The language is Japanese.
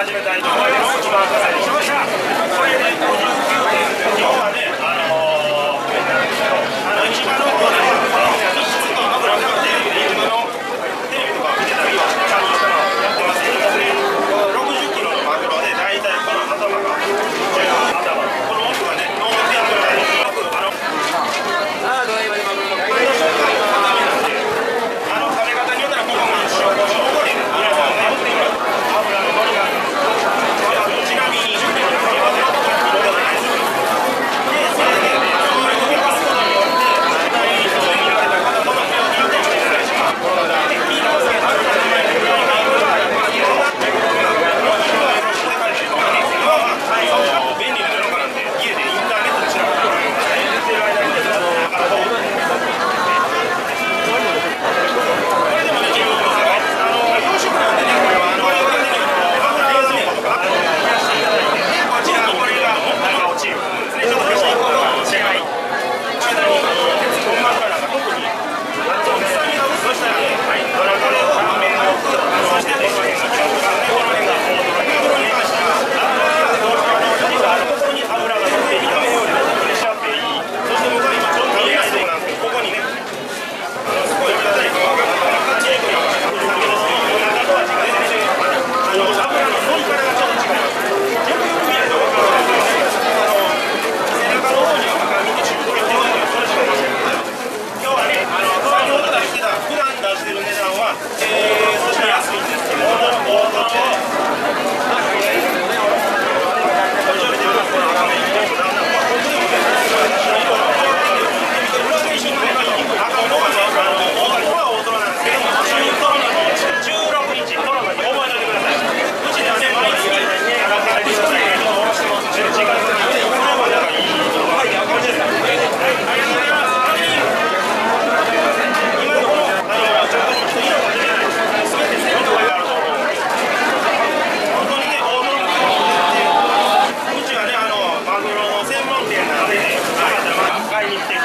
始めたいと思います。一番最初これで59分、今日はね、市場の方で密室と油がかかって、市場のテレビとか見てたりはちゃんとしたのやってますけどね、60キロのマグロで大体この頭がこの奥がね、ノーマルでやってるので、食べ方によったらここが塩コショウで皆さんね、油の乗りがちなみに10キロのマグロで色ではないです。で、それでそういう時はすことによって大体見られた方との手を入れてきてください。で、聞いたことがあるからね、このマグロはやっぱり色が便利な世の中なんで、家でインターネットで調べてもらえますね。寝てる間にね、これでもね、自分の養殖なんでね、これは冷蔵庫とか冷やしていただいて、こちらこれが生落ちるですね。ちょっと別にこの違い、間に鉄分マグロなんか特に臭みが薄くしたらね、これ断面がそしてね、この辺が違うからね、この辺が大トロ、マグロに関してはここに油が乗って炒めようにプレッシャーっていい。そして僕は今ちょっと見えないところなんですけど、ここにね、すごい見たいところがカチッとやばい先ですけど、中とは違いまして、油の乗り方がちょっと違います。よく見ると分かるんですけどね、背中の方には赤身と中トロ、手前にはそれしかいません。今日はね、先ほど出してた、普段出してる値段は、そして安いんですけど、大トロを買いに来て